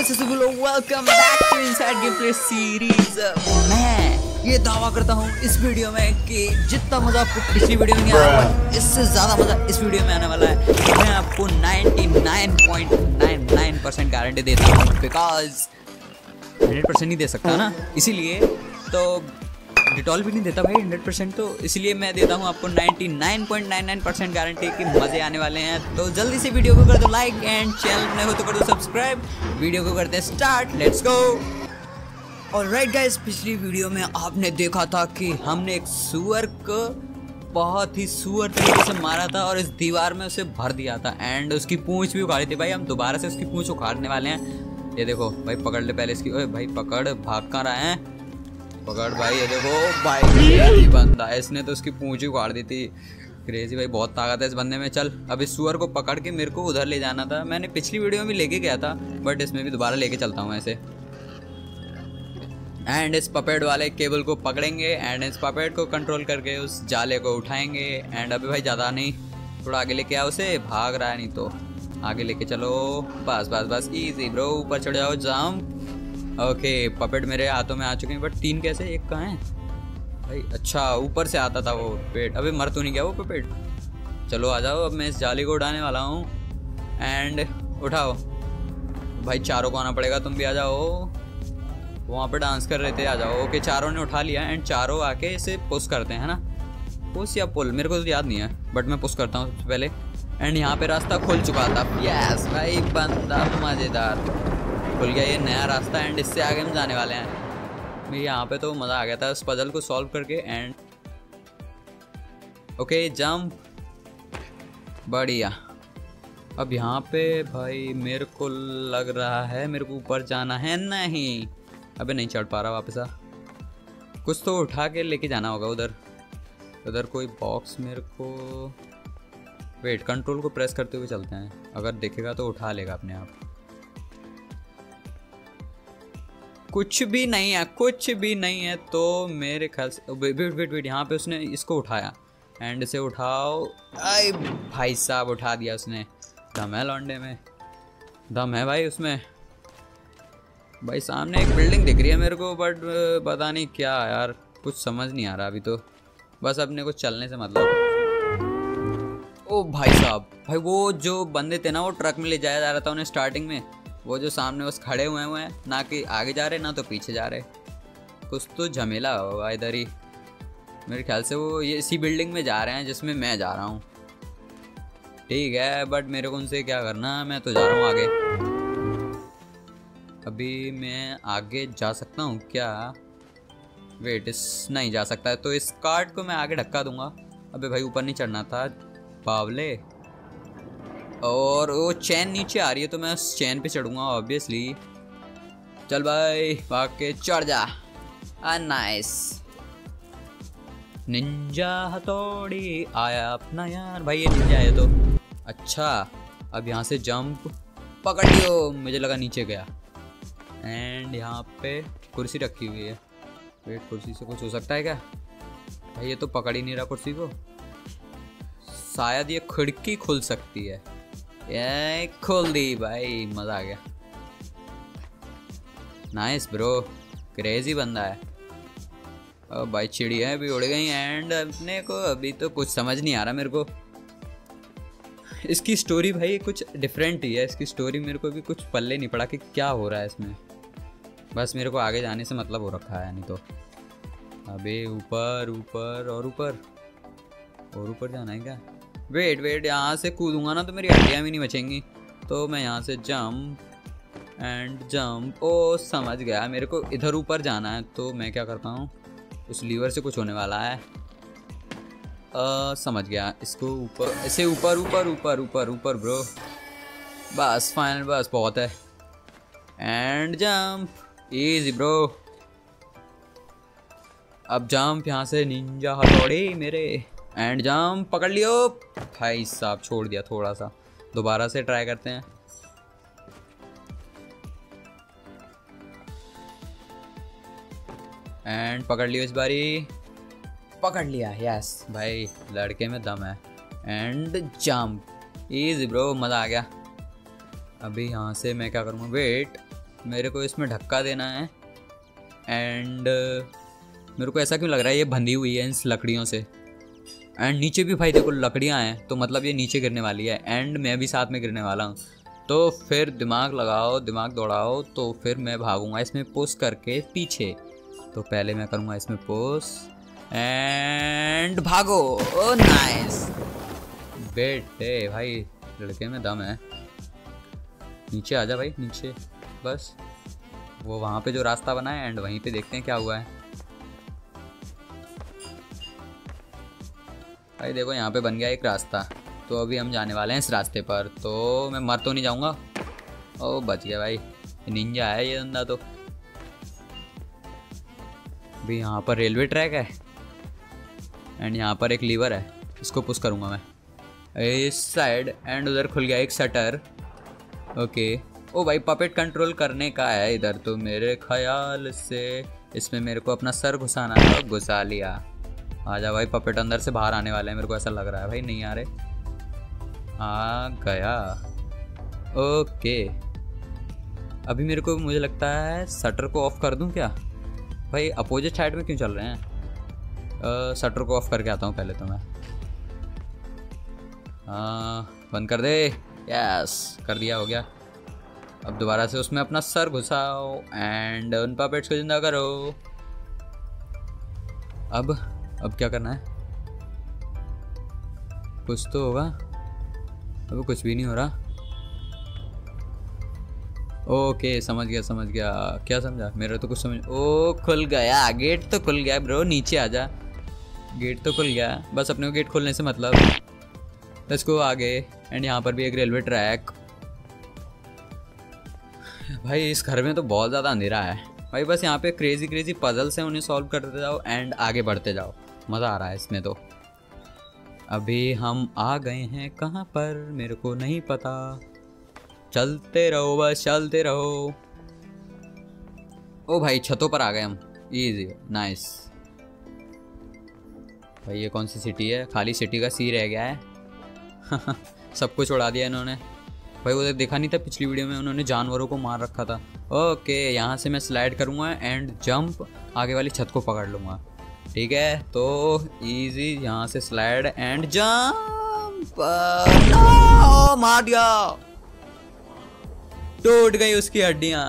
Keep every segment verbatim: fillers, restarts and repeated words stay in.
Welcome back to inside game play series. मैं ये दावा करता हूँ इस वीडियो में कि जितना मजा आपको पिछली वीडियो में नहीं आया था, इससे ज्यादा मजा इस वीडियो में आने वाला है। मैं आपको निन्यानवे पॉइंट निन्यानवे परसेंट गारंटी देता हूँ, बिकॉज हंड्रेड परसेंट नहीं दे सकता ना, इसीलिए तो डिटॉल भी नहीं देता भाई हंड्रेड परसेंट, तो इसलिए मैं देता हूँ आपको निन्यानवे पॉइंट निन्यानवे परसेंट गारंटी कि मज़े आने वाले हैं। तो जल्दी से वीडियो को कर दो लाइक एंड चैनल नए हो तो कर दो सब्सक्राइब। वीडियो को करते हैं start, let's go. Alright guys, पिछली वीडियो में आपने देखा था कि हमने एक सुअर को बहुत ही सुअर तरीके से मारा था और इस दीवार में उसे भर दिया था एंड उसकी पूंछ भी उखाड़ी थी। भाई हम दोबारा से उसकी पूंछ उखाड़ने वाले हैं। ये देखो भाई, पकड़ ले पहले इसकी। ओए भाई पकड़, भाग कहाँ रहा है, पकड़ भाई। ये देखो भाई, क्रेजी बंदा है, इसने तो उसकी पूंछ ही उखाड़ दी थी। क्रेजी भाई, बहुत ताकत है इस बंदे में। चल अब इस सुअर को पकड़ के मेरे को उधर ले जाना था। मैंने पिछली वीडियो में लेके गया था, बट इसमें भी दोबारा लेके चलता हूँ ऐसे। एंड इस पपेट वाले केबल को पकड़ेंगे एंड इस पपेट को कंट्रोल करके उस जाले को उठाएंगे। एंड अभी भाई ज़्यादा नहीं, थोड़ा आगे लेके आओ उसे, भाग रहा है नहीं तो आगे लेके चलो। बस बस बस, ईजी ब्रो, ऊपर चढ़ जाओ, जंप। ओके पपेट मेरे हाथों में आ चुके हैं, बट तीन कैसे, एक कहाँ है भाई? अच्छा ऊपर से आता था वो पेट। अबे मर तो नहीं गया वो पपेट? चलो आ जाओ, अब मैं इस जाली को उठाने वाला हूँ। एंड उठाओ भाई, चारों को आना पड़ेगा, तुम भी आ जाओ। वहाँ पे डांस कर रहे थे, आ जाओ। ओके चारों ने उठा लिया एंड चारों आके इसे पुश करते हैं, है ना? पुश या पुल, मेरे को तो याद नहीं है, बट मैं पुश करता हूँ सबसे पहले। एंड यहाँ पे रास्ता खुल चुका था। यस भाई, बंदा मज़ेदार खुल गया ये नया रास्ता एंड इससे आगे हम जाने वाले हैं। मेरे यहाँ पे तो मज़ा आ गया था उस पजल को सॉल्व करके। एंड ओके जंप, बढ़िया। अब यहाँ पे भाई मेरे को लग रहा है मेरे को ऊपर जाना है। नहीं, अबे नहीं चढ़ पा रहा वापस आ। कुछ तो उठा के लेके जाना होगा उधर। उधर कोई बॉक्स मेरे को, वेट, कंट्रोल को प्रेस करते हुए चलते हैं, अगर देखेगा तो उठा लेगा अपने आप। कुछ भी नहीं है, कुछ भी नहीं है, तो मेरे ख्याल से वेट वेट वेट, यहाँ पे उसने इसको उठाया एंड इसे उठाओ। आई भाई साहब, उठा दिया उसने। दम है लौंडे में, दम है भाई उसमें। भाई सामने एक बिल्डिंग दिख रही है मेरे को, बट पता नहीं क्या यार, कुछ समझ नहीं आ रहा अभी तो। बस अपने को चलने से मतलब। ओ भाई साहब, भाई वो जो बंदे थे ना, वो ट्रक में ले जाया जा रहा था उन्हें स्टार्टिंग में। वो जो सामने बस खड़े हुए हुए हैं, ना कि आगे जा रहे ना तो पीछे जा रहे। कुछ तो झमेला होगा इधर ही। मेरे ख्याल से वो ये इसी बिल्डिंग में जा रहे हैं जिसमें मैं जा रहा हूँ। ठीक है, बट मेरे को उनसे क्या करना, मैं तो जा रहा हूँ आगे। अभी मैं आगे जा सकता हूँ क्या? वेट, इस नहीं जा सकता है, तो इस कार्ड को मैं आगे धक्का दूंगा। अबे भाई ऊपर नहीं चढ़ना था बावले। और वो चैन नीचे आ रही है तो मैं उस चैन पे चढ़ूंगा ऑब्वियसली। चल भाई भाग के चढ़ जा। आ नाइस, निंजा हथौड़ी आया अपना यार। भाई ये निंजा है तो अच्छा। अब यहाँ से जंप, पकड़ लियो, मुझे लगा नीचे गया। एंड यहाँ पे कुर्सी रखी हुई है। वेट, कुर्सी से कुछ हो सकता है क्या? भाई ये तो पकड़ ही नहीं रहा कुर्सी को। शायद ये खिड़की खुल सकती है। ये खोल दी भाई, मज़ा आ गया। नाइस ब्रो, क्रेजी बंदा है। अब भाई चिड़िया भी उड़ गई एंड अपने को अभी तो कुछ समझ नहीं आ रहा मेरे को। इसकी स्टोरी भाई कुछ डिफरेंट ही है। इसकी स्टोरी मेरे को भी कुछ पल्ले नहीं पड़ा कि क्या हो रहा है इसमें। बस मेरे को आगे जाने से मतलब हो रखा है, नहीं तो। अबे ऊपर ऊपर और ऊपर और ऊपर जाना है क्या? वेट वेट, यहाँ से कूदूंगा ना तो मेरी हड्डियाँ भी नहीं बचेंगी, तो मैं यहाँ से जंप एंड जंप। ओ समझ गया, मेरे को इधर ऊपर जाना है, तो मैं क्या करता हूँ, उस लीवर से कुछ होने वाला है। आ, समझ गया, इसको ऊपर ऐसे ऊपर ऊपर ऊपर ऊपर ऊपर ब्रो। बस फाइनल, बस बहुत है। And jump, easy bro. अब जंप यहाँ से, निंजा हथौड़ी मेरे। एंड जंप, पकड़ लियो भाई साहब, छोड़ दिया थोड़ा सा। दोबारा से ट्राई करते हैं। एंड पकड़ लियो इस बारी, पकड़ लिया। यस भाई, लड़के में दम है। एंड जंप, इजी ब्रो, मज़ा आ गया। अभी यहाँ से मैं क्या करूँगा, वेट, मेरे को इसमें धक्का देना है। एंड मेरे को ऐसा क्यों लग रहा है ये बंधी हुई है इन लकड़ियों से। एंड नीचे भी भाई देखो लकड़ियाँ हैं, तो मतलब ये नीचे गिरने वाली है एंड मैं भी साथ में गिरने वाला हूँ। तो फिर दिमाग लगाओ, दिमाग दौड़ाओ। तो फिर मैं भागूंगा इसमें पुश करके पीछे। तो पहले मैं करूँगा इसमें पुश एंड भागो। ओ नाइस बेटे, भाई लड़के में दम है। नीचे आजा भाई, नीचे बस। वो वहाँ पे जो रास्ता बना है एंड वहीं पे देखते हैं क्या हुआ है। भाई देखो यहाँ पे बन गया एक रास्ता, तो अभी हम जाने वाले हैं इस रास्ते पर। तो मैं मर तो नहीं जाऊँगा। ओ बच गया भाई, निंजा है ये बंदा। तो अभी यहाँ पर रेलवे ट्रैक है एंड यहाँ पर एक लीवर है, इसको पुश करूँगा मैं इस साइड। एंड उधर खुल गया एक शटर। ओके। ओ भाई पपेट कंट्रोल करने का है इधर, तो मेरे ख्याल से इसमें मेरे को अपना सर घुसाना है। घुसा लिया। आजा भाई, पपेट अंदर से बाहर आने वाले हैं, मेरे को ऐसा लग रहा है। भाई नहीं आ रहे। आ गया। ओके। अभी मेरे को मुझे लगता है शटर को ऑफ कर दूं क्या? भाई अपोजिट साइड में क्यों चल रहे हैं? शटर को ऑफ करके आता हूँ पहले तो मैं। हाँ बंद कर दे। यस कर दिया, हो गया। अब दोबारा से उसमें अपना सर घुसाओ एंड उन पपेट्स को जिंदा करो। अब अब क्या करना है? कुछ तो होगा। अब कुछ भी नहीं हो रहा। ओके समझ गया समझ गया। क्या समझा? मेरा तो कुछ समझ। ओ खुल गया गेट, तो खुल गया ब्रो। नीचे आजा, गेट तो खुल गया। बस अपने को गेट खोलने से मतलब। लेट्स गो आगे। एंड यहाँ पर भी एक रेलवे ट्रैक। भाई इस घर में तो बहुत ज़्यादा अंधेरा है भाई। बस यहाँ पे क्रेजी क्रेजी पजल्स हैं, उन्हें सॉल्व करते जाओ एंड आगे बढ़ते जाओ। मज़ा आ रहा है इसमें तो। अभी हम आ गए हैं कहाँ पर मेरे को नहीं पता। चलते रहो बस, चलते रहो। ओ भाई छतों पर आ गए हम। Easy nice. भाई ये कौन सी सिटी है? खाली सिटी का सी रह गया है। सब कुछ उड़ा दिया इन्होंने। भाई उधर देखा नहीं था पिछली वीडियो में उन्होंने जानवरों को मार रखा था। ओके यहाँ से मैं स्लाइड करूँगा एंड जंप आगे वाली छत को पकड़ लूँगा। ठीक है तो इजी यहाँ से स्लाइड एंड जंप। नो मार दिया, टूट गई उसकी हड्डियाँ।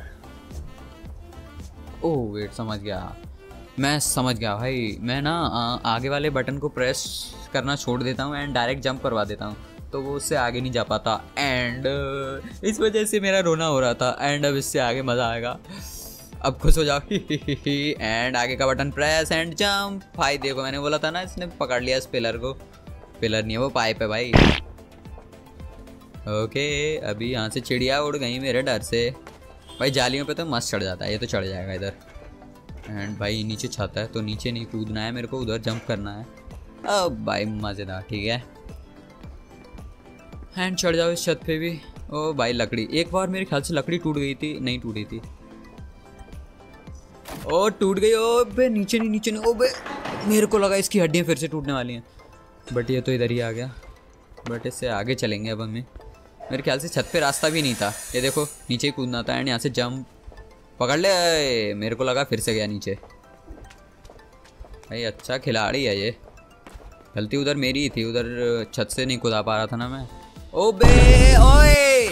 ओह वेट समझ गया, मैं समझ गया भाई। मैं ना आगे वाले बटन को प्रेस करना छोड़ देता हूँ एंड डायरेक्ट जंप करवा देता हूँ, तो वो उससे आगे नहीं जा पाता। एंड इस वजह से मेरा रोना हो रहा था। एंड अब इससे आगे मज़ा आएगा। अब खुश हो जाओ। एंड आगे का बटन प्रेस एंड जंप। भाई देखो मैंने बोला था ना, इसने पकड़ लिया इस पिलर को। पिलर नहीं है वो पाइप है भाई। ओके अभी यहाँ से चिड़िया उड़ गई मेरे डर से। भाई जालियों पे तो मस्त चढ़ जाता है, ये तो चढ़ जाएगा इधर। एंड भाई नीचे छत है, तो नीचे नहीं कूदना है मेरे को, उधर जंप करना है। अब भाई मज़ेदार। ठीक है एंड चढ़ जाओ इस छत पे भी। ओ भाई लकड़ी, एक बार मेरे ख्याल से लकड़ी टूट गई थी। नहीं टूटी थी। ओ टूट गई। ओ बे नीचे नहीं, नीचे नहीं। ओ बे मेरे को लगा इसकी हड्डियाँ फिर से टूटने वाली हैं, बट ये तो इधर ही आ गया। बट इससे आगे चलेंगे अब हमें। मेरे ख्याल से छत पे रास्ता भी नहीं था। ये देखो नीचे ही कूदना था एंड यहाँ से जंप पकड़ ले। मेरे को लगा फिर से गया नीचे। भाई अच्छा खिलाड़ी है ये। गलती उधर मेरी ही थी, उधर छत से नहीं कूदा पा रहा था ना मैं। ओ बे ओए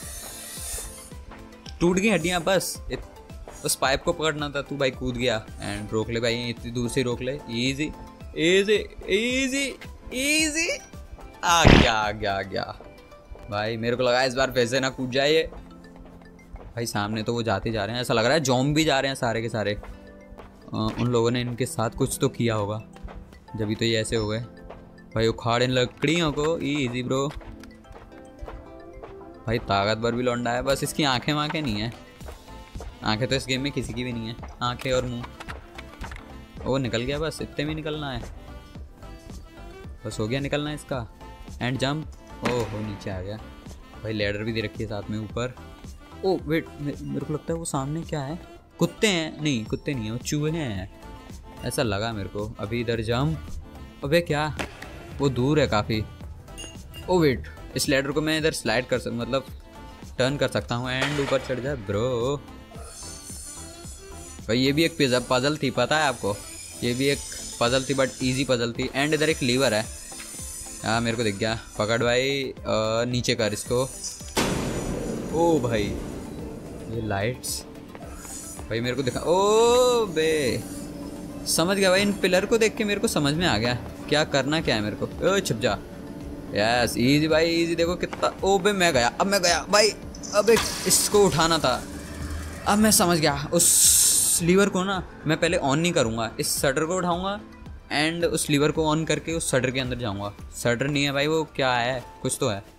टूट गई हड्डियाँ। बस उस पाइप को पकड़ना था। तू भाई कूद गया एंड रोक ले भाई, इतनी दूर से रोक ले। Easy easy easy easy. आ गया आ गया आ गया भाई। मेरे को लगा इस बार फिर से ना कूद जाए। भाई सामने तो वो जाते जा रहे हैं, ऐसा लग रहा है जॉम्बी भी जा रहे हैं सारे के सारे। आ, उन लोगों ने इनके साथ कुछ तो किया होगा, जब तो ये ऐसे हो गए। भाई उखाड़ इन लकड़ियों को। Easy bro. भाई ताकतवर भी लौंडा है, बस इसकी आंखें वाँखें नहीं है। आंखें तो इस गेम में किसी की भी नहीं है, आंखें और मुंह। वो निकल गया, बस इतने में निकलना है। बस हो गया निकलना है इसका। And jump. ओह हो नीचे आ गया भाई। लेडर भी दे रखी है साथ में ऊपर। ओ वेट मेरे को लगता है वो सामने क्या है? कुत्ते हैं? नहीं कुत्ते नहीं है, वो चूहे हैं, ऐसा लगा मेरे को। अभी इधर जंप। अबे क्या, वो दूर है काफ़ी। ओ वेट इस लेडर को मैं इधर स्लाइड कर सकता, मतलब टर्न कर सकता हूँ एंड ऊपर चढ़ जा ब्रो। भाई ये भी एक पजल थी, पता है आपको, ये भी एक पजल थी बट इजी पजल थी। एंड इधर एक लीवर है, हाँ मेरे को दिख गया। पकड़ भाई, आ, नीचे कर इसको। ओ भाई ये लाइट्स भाई मेरे को दिखा। ओ बे समझ गया भाई, इन पिलर को देख के मेरे को समझ में आ गया क्या करना क्या है मेरे को। ओ छिप जा। यस इजी भाई इजी। देखो कितना। ओ बे मैं गया, अब मैं गया भाई। अब एक इसको उठाना था। अब मैं समझ गया, उस लीवर को ना मैं पहले ऑन नहीं करूँगा, इस शटर को उठाऊँगा एंड उस लीवर को ऑन करके उस शटर के अंदर जाऊँगा। शटर नहीं है भाई, वो क्या है, कुछ तो है।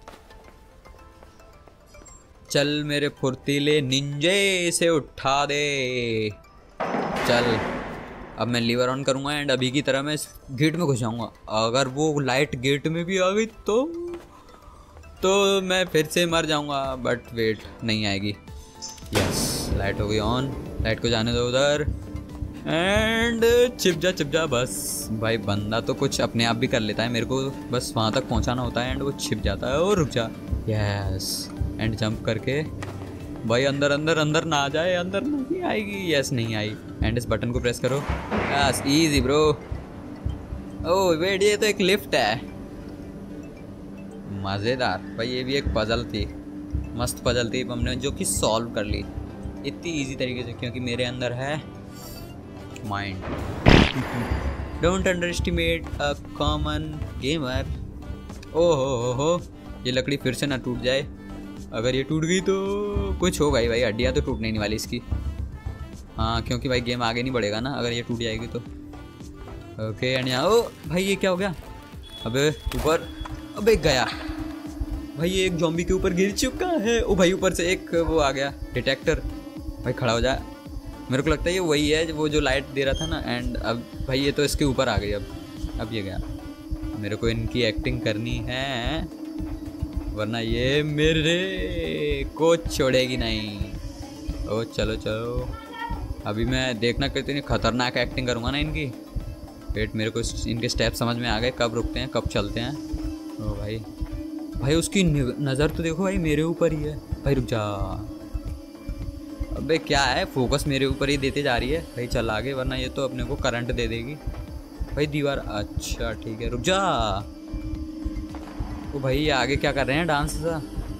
चल मेरे फुर्तीले निंजे से उठा दे। चल अब मैं लीवर ऑन करूँगा एंड अभी की तरह मैं इस गेट में घुस जाऊँगा। अगर वो लाइट गेट में भी आ गई तो तो मैं फिर से मर जाऊँगा, बट वेट नहीं आएगी। यस लाइट हो गई ऑन, लाइट को जाने दो उधर एंड चिप जा चिप जा। बस भाई बंदा तो कुछ अपने आप भी कर लेता है, मेरे को बस वहाँ तक पहुँचाना होता है एंड वो छिप जाता है। और रुक जा। यस एंड जंप करके भाई अंदर अंदर अंदर ना आ जाए, अंदर नहीं आएगी। यस नहीं आई एंड इस बटन को प्रेस करो। Yes easy bro. Oh wait ये तो एक लिफ्ट है, मज़ेदार भाई। ये भी एक पजल थी, मस्त पजल थी हमने जो कि सॉल्व कर ली इतनी इजी तरीके से, क्योंकि मेरे अंदर है mind. Don't underestimate a common gamer. ओ हो हो हो ये लकड़ी फिर से ना टूट जाए, अगर ये टूट गई तो कुछ होगा ही भाई, हड्डियाँ तो टूटने नहीं वाली इसकी। हाँ क्योंकि भाई गेम आगे नहीं बढ़ेगा ना अगर ये टूट जाएगी तो। ओके एंड यहाँ ओ भाई ये क्या हो गया। अबे ऊपर, अबे गया भाई, ये एक ज़ॉम्बी के ऊपर गिर चुका है। ओ भाई ऊपर से एक वो आ गया डिटेक्टर। भाई खड़ा हो जा, मेरे को लगता है ये वही है वो जो लाइट दे रहा था ना। एंड अब भाई ये तो इसके ऊपर आ गई। अब अब ये गया। मेरे को इनकी एक्टिंग करनी है वरना ये मेरे को छोड़ेगी नहीं। ओ चलो चलो अभी मैं देखना कितनी खतरनाक एक्टिंग करूँगा ना इनकी। वेट मेरे को इनके स्टेप समझ में आ गए, कब रुकते हैं कब चलते हैं। ओ भाई भाई उसकी नज़र तो देखो भाई मेरे ऊपर ही है। भाई रुक जा। अबे क्या है, फोकस मेरे ऊपर ही देते जा रही है भाई। चल आगे वरना ये तो अपने को करंट दे देगी भाई दीवार। अच्छा ठीक है रुक जा। ओ भाई ये आगे क्या कर रहे हैं डांस सा।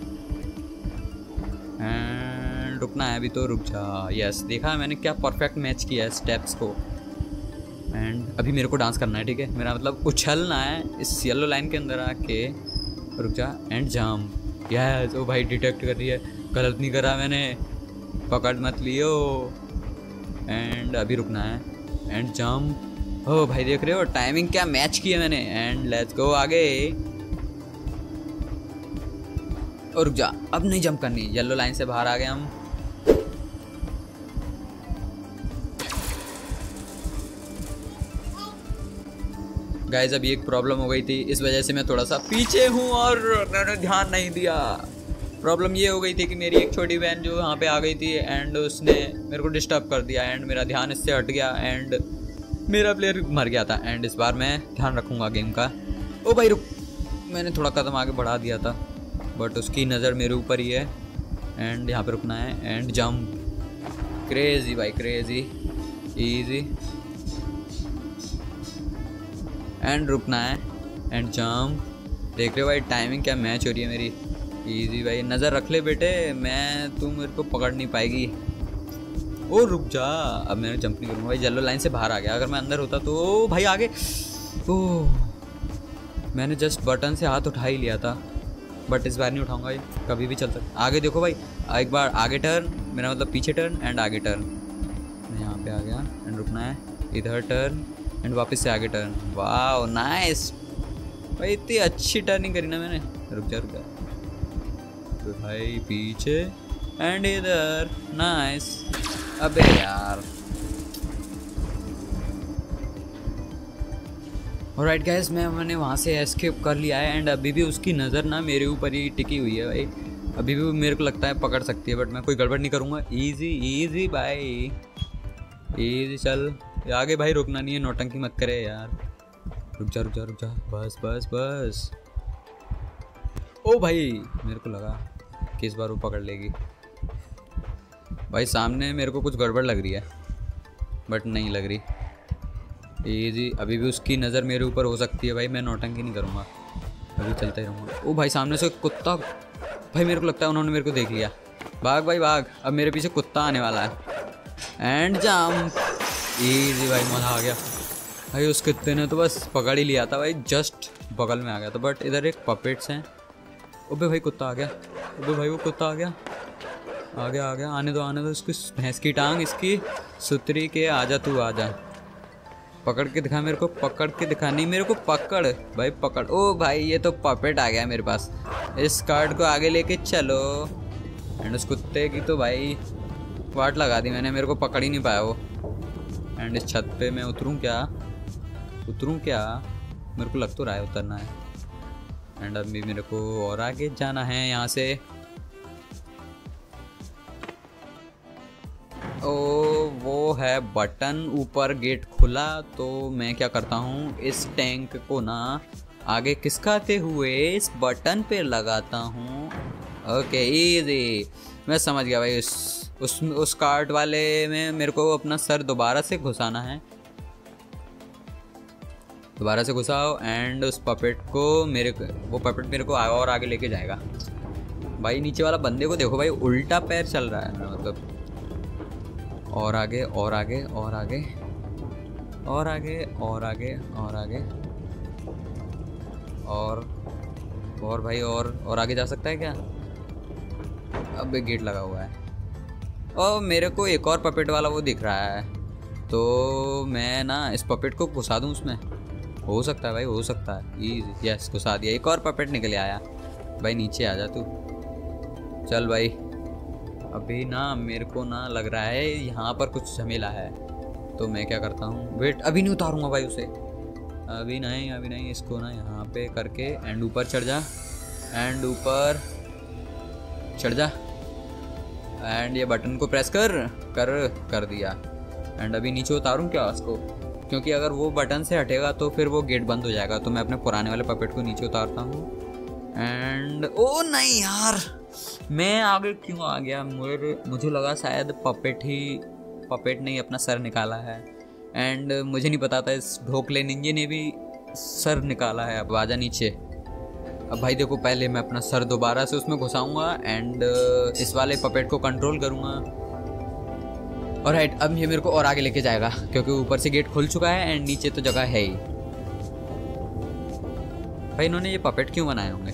एंड रुकना है अभी तो, रुक जा। यस देखा मैंने क्या परफेक्ट मैच किया है स्टेप्स को। एंड अभी मेरे को डांस करना है, ठीक है, मेरा मतलब उछलना है इस येलो लाइन के अंदर आके। रुक जा एंड जंप। यस ओ भाई डिटेक्ट कर रही है, गलत नहीं करा मैंने, पकड़ मत लियो। एंड अभी रुकना है एंड जंप। ओ भाई देख रहे हो टाइमिंग क्या मैच की है मैंने। एंड लेट्स गो आगे। और रुक जा, अब नहीं जंप करनी, येलो लाइन से बाहर आ गए हम। गाइस अभी एक प्रॉब्लम हो गई थी, इस वजह से मैं थोड़ा सा पीछे हूँ और मैंने ध्यान नहीं दिया। प्रॉब्लम ये हो गई थी कि मेरी एक छोटी बहन जो वहाँ पे आ गई थी एंड उसने मेरे को डिस्टर्ब कर दिया एंड मेरा ध्यान इससे हट गया एंड मेरा प्लेयर मर गया था। एंड इस बार मैं ध्यान रखूँगा गेम का। ओ भाई रुक, मैंने थोड़ा कदम आगे बढ़ा दिया था बट उसकी नज़र मेरे ऊपर ही है। एंड यहाँ पे रुकना है एंड जंप। क्रेजी भाई क्रेजी इजी। एंड रुकना है एंड जंप। देख रहे हो भाई टाइमिंग क्या मैच हो रही है मेरी। इजी भाई नज़र रख ले बेटे, मैं तू मेरे को पकड़ नहीं पाएगी। ओ रुक जा, अब मैंने जंप नहीं करूँगा भाई, येलो लाइन से बाहर आ गया। अगर मैं अंदर होता तो भाई आगे। ओह मैंने जस्ट बटन से हाथ उठा ही लिया था बट इस बार नहीं उठाऊंगा भाई, कभी भी चल सकता। आगे देखो भाई, एक बार आगे टर्न, मेरा मतलब पीछे टर्न एंड आगे टर्न। मैं यहाँ पे आ गया एंड रुकना है, इधर टर्न एंड वापस से आगे टर्न। वाह नाइस भाई, इतनी अच्छी टर्निंग करी ना मैंने। रुक जा रुक जा तो भाई पीछे एंड इधर। नाइस। अबे यार ऑलराइट गाइस, मैं मैंने वहाँ से एस्केप कर लिया है एंड अभी भी उसकी नज़र ना मेरे ऊपर ही टिकी हुई है भाई। अभी भी मेरे को लगता है पकड़ सकती है बट मैं कोई गड़बड़ नहीं करूँगा। इजी इजी भाई इजी। चल आगे भाई, रुकना नहीं है, नौटंकी मत करे यार। रुक जा रुक जा रुक जा, बस बस बस। ओ भाई मेरे को लगा कि इस बार वो पकड़ लेगी। भाई सामने मेरे को कुछ गड़बड़ लग रही है, बट नहीं लग रही। इजी, अभी भी उसकी नज़र मेरे ऊपर हो सकती है। भाई मैं नौटंकी नहीं करूँगा, अभी चलता ही रहूँगा। ओ भाई सामने से कुत्ता, भाई मेरे को लगता है उन्होंने मेरे को देख लिया। भाग भाई भाग, अब मेरे पीछे कुत्ता आने वाला है। एंड जंप, इजी भाई, मज़ा आ गया। भाई उस कुत्ते ने तो बस पकड़ ही लिया था भाई, जस्ट बगल में आ गया था। बट इधर एक पपेट्स हैं। ओबे भाई कुत्ता आ गया, ओबे भाई वो कुत्ता आ गया, आ गया आ गया, आने दो आने दो इसकी भैंस की टांग, इसकी सुतरी के, आजा तू आजा। पकड़ के दिखा मेरे को, पकड़ के दिखा, नहीं मेरे को पकड़ भाई पकड़। ओ भाई ये तो पपेट आ गया मेरे पास, इस कार्ड को आगे लेके चलो। एंड उस कुत्ते की तो भाई वाट लगा दी मैंने, मेरे को पकड़ ही नहीं पाया वो। एंड इस छत पे मैं उतरूँ क्या, उतरूँ क्या, मेरे को लग तो रहा है उतरना है। एंड अभी मेरे को और आगे जाना है यहाँ से। ओ वो है बटन, ऊपर गेट खुला, तो मैं क्या करता हूँ, इस टैंक को ना आगे खिसकाते हुए इस बटन पे लगाता हूँ। ओके इजी, मैं समझ गया भाई। उस उस उस कार्ट वाले में मेरे को अपना सर दोबारा से घुसाना है, दोबारा से घुसाओ। एंड उस पपेट को मेरे वो पपेट मेरे को और आगे लेके जाएगा। भाई नीचे वाला बंदे को देखो भाई, उल्टा पैर चल रहा है मतलब। और आगे और आगे और आगे और आगे और आगे और आगे और और भाई और और आगे जा सकता है क्या? अब एक गेट लगा हुआ है और मेरे को एक और पपेट वाला वो दिख रहा है, तो मैं ना इस पपेट को घुसा दूं उसमें। हो सकता है भाई, हो सकता है। यस घुसा दिया, एक और पपेट निकल आया। भाई नीचे आ जा तू, चल भाई। अभी ना मेरे को ना लग रहा है यहाँ पर कुछ झमेला है, तो मैं क्या करता हूँ, वेट अभी नहीं उतारूँगा भाई उसे, अभी नहीं अभी नहीं। इसको ना यहाँ पे करके एंड ऊपर चढ़ जा, एंड ऊपर चढ़ जा, एंड ये बटन को प्रेस कर कर कर दिया। एंड अभी नीचे उतारूँ क्या उसको, क्योंकि अगर वो बटन से हटेगा तो फिर वो गेट बंद हो जाएगा। तो मैं अपने पुराने वाले पपेट को नीचे उतारता हूँ। एंड ओ नहीं यार, मैं आगे क्यों आ गया? मुझे मुझे लगा शायद पपेट ही पपेट ने ही अपना सर निकाला है। एंड मुझे नहीं पता था इस ढोकले निंजे ने भी सर निकाला है। अब आजा नीचे। अब भाई देखो, पहले मैं अपना सर दोबारा से उसमें घुसाऊंगा एंड इस वाले पपेट को कंट्रोल करूँगा। और राइट, अब ये मेरे को और आगे लेके जाएगा, क्योंकि ऊपर से गेट खुल चुका है एंड नीचे तो जगह है ही। भाई इन्होंने ये पपेट क्यों बनाए होंगे?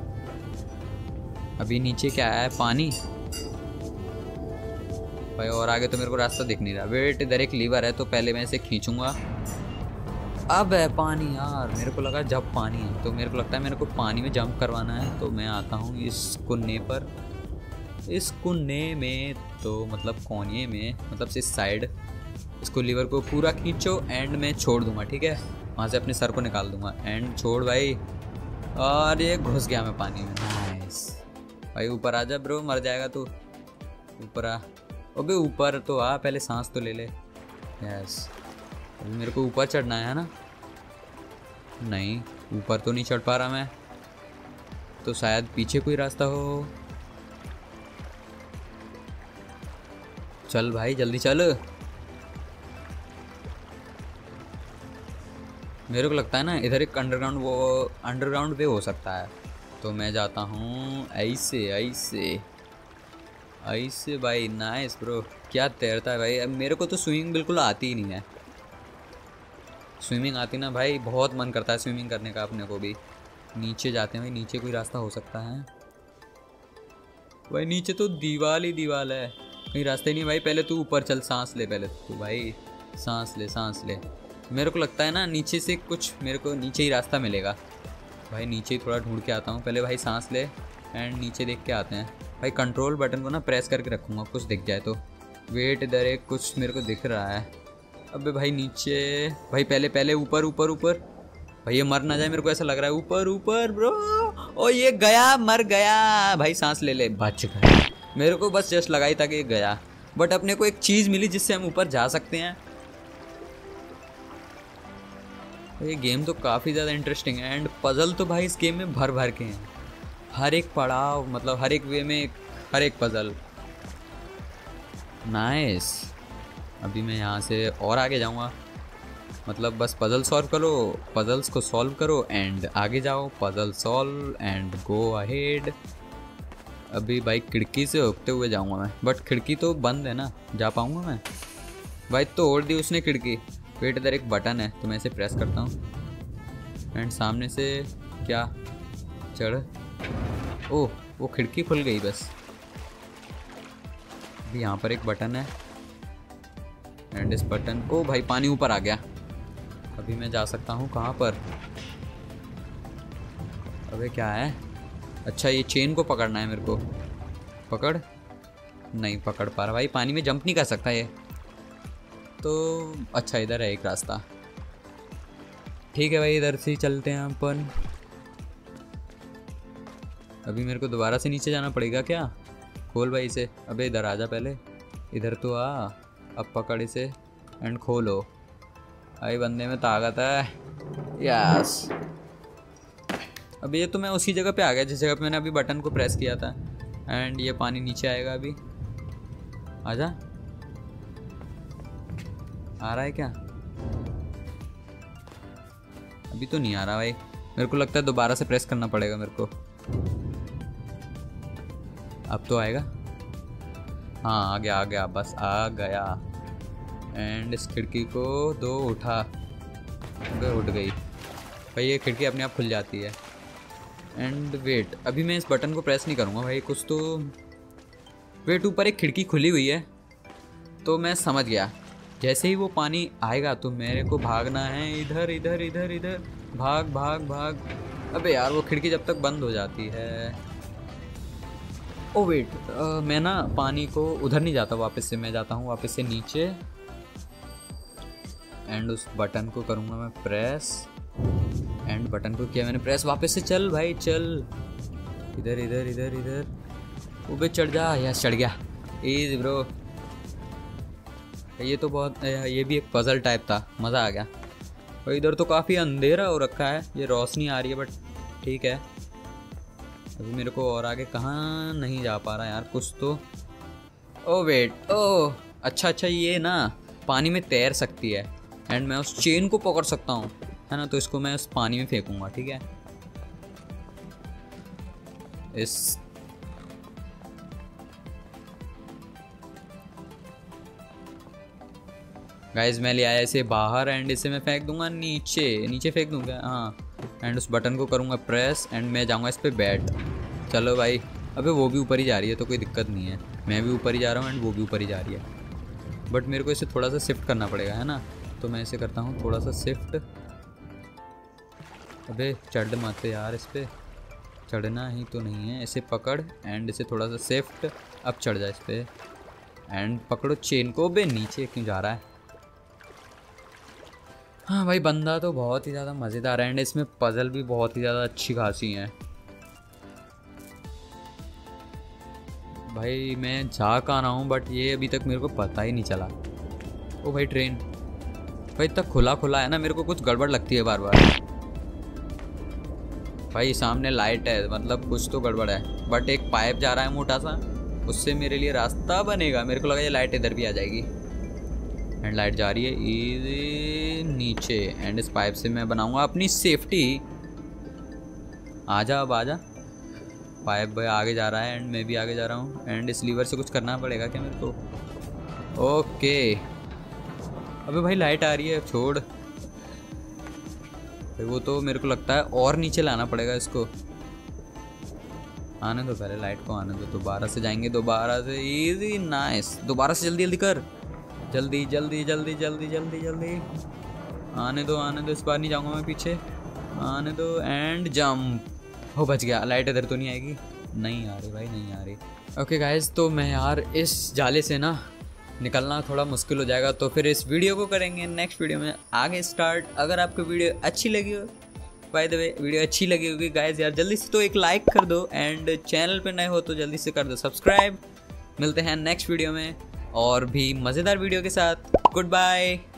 अभी नीचे क्या है? पानी। भाई और आगे तो मेरे को रास्ता दिख नहीं रहा। वेट, इधर एक लीवर है, तो पहले मैं इसे खींचूंगा। अब है पानी यार, मेरे को लगा जब पानी है, तो मेरे को लगता है मेरे को पानी में जंप करवाना है। तो मैं आता हूँ इस कुन्ने पर, इस कुन्ने में तो मतलब कोने में, मतलब इस साइड। इसको लीवर को पूरा खींचो एंड मैं छोड़ दूंगा, ठीक है? वहाँ से अपने सर को निकाल दूंगा एंड छोड़ भाई। और ये घुस गया मैं पानी में। नाइस भाई, ऊपर आ जा ब्रो, मर जाएगा तू। ऊपर आ, अबे ऊपर तो आ, पहले सांस तो ले ले। यस, अभी मेरे को ऊपर चढ़ना है ना? नहीं, ऊपर तो नहीं चढ़ पा रहा मैं, तो शायद पीछे कोई रास्ता हो। चल भाई जल्दी चल। मेरे को लगता है ना इधर एक अंडरग्राउंड वो अंडरग्राउंड वे हो सकता है, तो मैं जाता हूँ ऐसे ऐसे ऐसे। भाई नाइस ब्रो, क्या तैरता है भाई। अब मेरे को तो स्विमिंग बिल्कुल आती ही नहीं है। स्विमिंग आती ना भाई, बहुत मन करता है स्विमिंग करने का अपने को भी। नीचे जाते हैं भाई, नीचे कोई रास्ता हो सकता है भाई? नीचे तो दीवार ही दीवार है, कहीं रास्ते नहीं भाई। पहले तू ऊपर चल, सांस ले पहले तू भाई, सांस ले सांस ले। मेरे को लगता है ना नीचे से कुछ मेरे को नीचे ही रास्ता मिलेगा भाई। नीचे ही थोड़ा ढूंढ के आता हूँ पहले भाई, सांस ले एंड नीचे देख के आते हैं भाई। कंट्रोल बटन को ना प्रेस करके रखूँगा, कुछ दिख जाए तो। वेट, इधर एक कुछ मेरे को दिख रहा है। अबे भाई नीचे भाई, पहले पहले ऊपर ऊपर ऊपर भाई, ये मर ना जाए, मेरे को ऐसा लग रहा है। ऊपर ऊपर ब्रो, ओ ये गया, मर गया भाई। सांस ले ले, बच गया। मेरे को बस जस्ट लगाई था कि ये गया, बट अपने को एक चीज़ मिली जिससे हम ऊपर जा सकते हैं। ये गेम तो काफ़ी ज़्यादा इंटरेस्टिंग है एंड पजल तो भाई इस गेम में भर भर के हैं। हर एक पड़ाव, मतलब हर एक वे में हर एक पजल। नाइस। अभी मैं यहाँ से और आगे जाऊँगा, मतलब बस पजल सॉल्व करो, पजल्स को सॉल्व करो एंड आगे जाओ, puzzle solve and go ahead. अभी भाई खिड़की से होते हुए जाऊँगा मैं, बट खिड़की तो बंद है ना, जा पाऊँगा मैं? भाई तोड़ दी उसने खिड़की। वेट, इधर एक बटन है तो मैं इसे प्रेस करता हूँ एंड सामने से क्या चढ़, ओह वो खिड़की खुल गई बस। अभी यहाँ पर एक बटन है एंड इस बटन, ओ भाई पानी ऊपर आ गया। अभी मैं जा सकता हूँ कहाँ पर? अबे क्या है? अच्छा ये चेन को पकड़ना है मेरे को। पकड़, नहीं पकड़ पा रहा भाई, पानी में जंप नहीं कर सकता ये तो। अच्छा इधर है एक रास्ता, ठीक है भाई इधर से ही चलते हैं अपन। अभी मेरे को दोबारा से नीचे जाना पड़ेगा क्या? खोल भाई इसे। अबे इधर आ जा पहले, इधर तो आ। अब पकड़ इसे एंड खोलो। भाई बंदे में ताकत है। यस। अभी ये तो मैं उसी जगह पे आ गया जिस जगह पे मैंने अभी बटन को प्रेस किया था एंड ये पानी नीचे आएगा। अभी आजा, आ रहा है क्या? अभी तो नहीं आ रहा भाई, मेरे को लगता है दोबारा से प्रेस करना पड़ेगा मेरे को। अब तो आएगा। हाँ आ गया आ गया, बस आ गया। एंड इस खिड़की को दो उठा, उठ गई भाई, ये खिड़की अपने आप खुल जाती है। एंड वेट, अभी मैं इस बटन को प्रेस नहीं करूँगा भाई, कुछ तो वेट, ऊपर एक खिड़की खुली हुई है तो मैं समझ गया। जैसे ही वो पानी आएगा तो मेरे को भागना है, इधर इधर इधर इधर, भाग भाग भाग। अबे यार वो खिड़की जब तक बंद हो जाती है। ओ वेट, आ, मैं ना पानी को उधर नहीं जाता वापस से, मैं जाता हूँ वापस से नीचे एंड उस बटन को करूँगा मैं प्रेस एंड बटन को किया मैंने प्रेस, वापस से चल भाई चल, इधर इधर इधर इधर। ऊपर चढ़ जा। यस चढ़ गया, इजी ब्रो। ये तो बहुत, ये भी एक पजल टाइप था, मज़ा आ गया। और इधर तो काफ़ी अंधेरा हो रखा है, ये रोशनी आ रही है बट ठीक है। अभी मेरे को और आगे कहाँ नहीं जा पा रहा यार कुछ तो। ओ वेट, ओ अच्छा अच्छा, ये ना पानी में तैर सकती है एंड मैं उस चेन को पकड़ सकता हूँ, है ना? तो इसको मैं उस पानी में फेंकूंगा, ठीक है? इस गाइस मैं ले आया इसे बाहर एंड इसे मैं फेंक दूंगा नीचे, नीचे फेंक दूंगा हाँ। एंड उस बटन को करूँगा प्रेस एंड मैं जाऊँगा इस पर बैठ। चलो भाई, अबे वो भी ऊपर ही जा रही है तो कोई दिक्कत नहीं है, मैं भी ऊपर ही जा रहा हूँ एंड वो भी ऊपर ही जा रही है। बट मेरे को इसे थोड़ा सा शिफ्ट करना पड़ेगा, है ना? तो मैं इसे करता हूँ थोड़ा सा शिफ्ट। अबे चढ़ मत यार, इस पर चढ़ना ही तो नहीं है। इसे पकड़ एंड इसे थोड़ा सा शिफ्ट, अब चढ़ जा इस पर एंड पकड़ो चेन को। बे नीचे क्यों जा रहा है? हाँ भाई बंदा तो बहुत ही ज़्यादा मज़ेदार है एंड इसमें पजल भी बहुत ही ज़्यादा अच्छी खासी हैं। भाई मैं जा कहाँ रहा हूँ बट ये अभी तक मेरे को पता ही नहीं चला। ओ भाई ट्रेन, भाई इतना खुला खुला है ना, मेरे को कुछ गड़बड़ लगती है बार बार। भाई सामने लाइट है, मतलब कुछ तो गड़बड़ है। बट एक पाइप जा रहा है मोटा सा, उससे मेरे लिए रास्ता बनेगा। मेरे को लगा ये लाइट इधर भी आ जाएगी एंड लाइट जा रही है इधर नीचे एंड इस पाइप से मैं बनाऊंगा अपनी सेफ्टी। आजा अब आजा। पाइप आगे जा रहा है एंड मैं भी आगे जा रहा हूँ एंड इस लीवर से कुछ करना पड़ेगा क्या मेरे को? ओके। अबे भाई लाइट आ रही है, छोड़ भाई, वो तो मेरे को लगता है और नीचे लाना पड़ेगा इसको। आने दो पहले, लाइट को आने दो। दोबारा से जाएंगे, दोबारा से इजी। नाइस, दोबारा से जल्दी जल्दी कर, जल्दी जल्दी जल्दी जल्दी जल्दी जल्दी। आने दो आने दो, इस बार नहीं जाऊंगा मैं पीछे। आने दो एंड जंप। हो बच गया। लाइट इधर तो नहीं आएगी? नहीं आ रही भाई, नहीं आ रही। ओके गाइज, तो मैं यार इस जाले से ना निकलना थोड़ा मुश्किल हो जाएगा, तो फिर इस वीडियो को करेंगे नेक्स्ट वीडियो में आगे स्टार्ट। अगर आपको वीडियो अच्छी लगी हो, बाय द वे वीडियो अच्छी लगी होगी गाइज यार, जल्दी से तो एक लाइक कर दो एंड चैनल पे नए हो तो जल्दी से कर दो सब्सक्राइब। मिलते हैं नेक्स्ट वीडियो में और भी मज़ेदार वीडियो के साथ। Good bye.